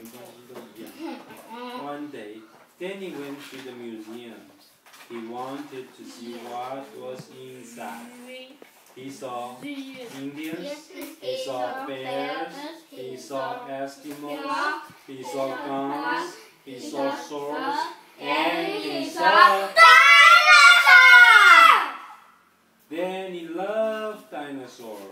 没关系，都一样。One day, Danny went to the museum. He wanted to see what was inside. He saw Indians, he saw bears, he saw Eskimos, he saw guns, he saw swords, and he saw dinosaurs! Danny loved dinosaurs.